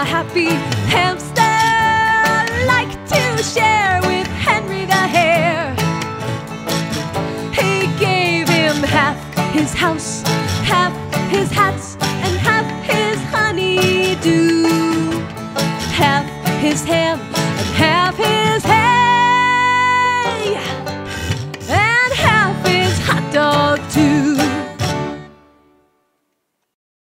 the happy hamster liked to share with Henry the hare. He gave him half his house, half his hats, and half his honey-do, half his ham and half